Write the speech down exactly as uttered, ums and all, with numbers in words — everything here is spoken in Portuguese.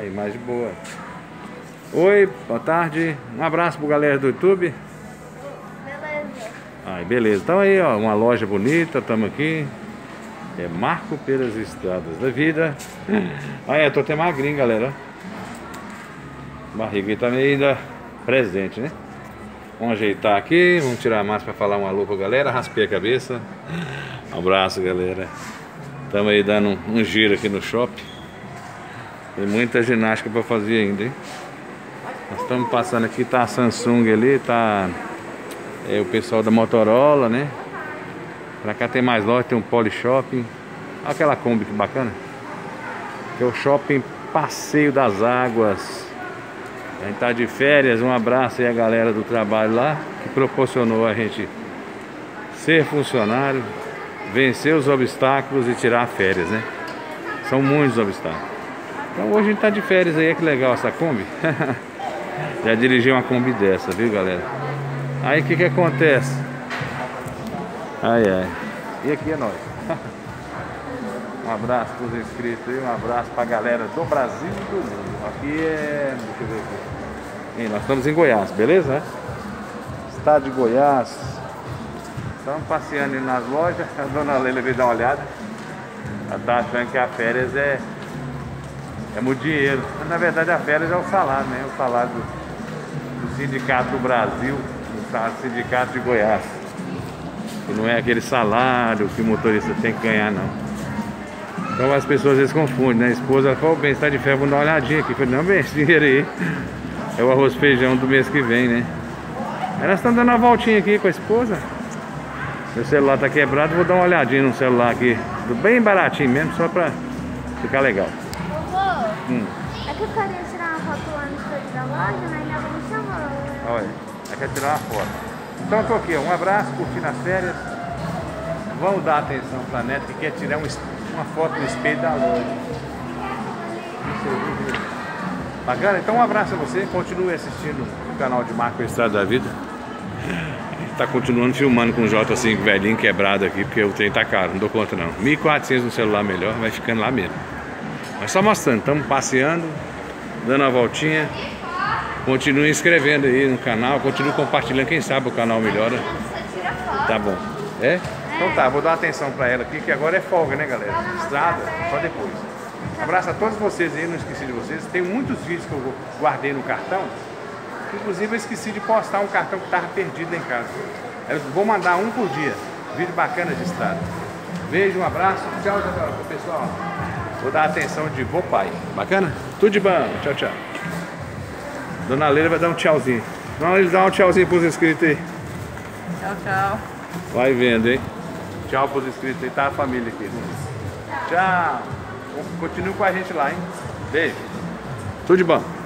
Aí, mais de boa. Oi, boa tarde. Um abraço pro galera do YouTube. Beleza. Aí, beleza. Então aí, ó, uma loja bonita, estamos aqui. É Marco pelas Estradas da Vida. Aí, eu tô até magrinho, galera. Barriga aí tá meio ainda presente, né? Vamos ajeitar aqui, vamos tirar a máscara para falar um alô pra galera. Raspei a cabeça. Um abraço, galera. Estamos aí dando um, um giro aqui no shopping. Tem muita ginástica para fazer ainda, hein? Nós estamos passando aqui, tá a Samsung ali, tá é, o pessoal da Motorola, né? Pra cá tem mais loja, tem um Polishop. Olha aquela Kombi que bacana. Que é o Shopping Passeio das Águas. A gente tá de férias, um abraço aí a galera do trabalho lá, que proporcionou a gente ser funcionário, vencer os obstáculos e tirar férias, né? São muitos obstáculos. Então hoje a gente tá de férias aí, que legal essa Kombi. Já dirigi uma Kombi dessa, viu, galera? Aí o que que acontece? Ai, ai. E aqui é nós. Um abraço pros inscritos aí, um abraço pra galera do Brasil e do mundo. Aqui é... deixa eu ver aqui. E nós estamos em Goiás, beleza? Estado de Goiás. Estamos passeando aí nas lojas. A dona Leila veio dar uma olhada. Ela tá achando que a férias é... é muito dinheiro. Mas, na verdade a férias é o salário, né? O salário do, do Sindicato do Brasil, do Sindicato de Goiás. Que não é aquele salário que o motorista tem que ganhar, não. Então as pessoas às vezes confundem, né? A esposa ela fala, bem, você tá de férias, vamos dar uma olhadinha aqui. Eu falei, não, bem, esse dinheiro aí é o arroz e feijão do mês que vem, né? Aí nós estamos dando uma voltinha aqui com a esposa. Meu celular tá quebrado, vou dar uma olhadinha no celular aqui, bem baratinho mesmo, só pra ficar legal. Vovô, Hum. é que eu queria tirar uma foto lá no estúdio da loja, mas ainda não me chamou. Olha, ela quer tirar uma foto. Então eu tô aqui, ó, um abraço, curtindo as férias. Vamos dar atenção para a neta que quer tirar um, uma foto no espelho da loja. Bacana? Então um abraço a você, continue assistindo o canal de Marco Estrada da Vida. Tá continuando filmando com o J cinco velhinho quebrado aqui, porque o trem tá caro, não dou conta não. mil e quatrocentos no celular melhor, vai ficando lá mesmo. Mas só mostrando, estamos passeando, dando uma voltinha. Continue inscrevendo aí no canal, continue compartilhando, quem sabe o canal melhora. Tá bom. É? Então tá, vou dar atenção pra ela aqui, que agora é folga, né, galera? Estrada, só depois. Abraço a todos vocês aí, não esqueci de vocês. Tem muitos vídeos que eu guardei no cartão. Inclusive eu esqueci de postar um cartão que estava perdido lá em casa. Eu vou mandar um por dia. Vídeo bacana de estrada. Beijo, um abraço. Tchau, tchau, tchau, pessoal. Vou dar atenção de vô pai. Bacana? Tudo de bom. Tchau, tchau. Dona Leila vai dar um tchauzinho. Dona Leila, dá um tchauzinho pros inscritos aí. Tchau, tchau. Vai vendo, hein? Tchau pros inscritos aí. Tá a família aqui. Tchau. Continue com a gente lá, hein? Beijo. Tudo de bom.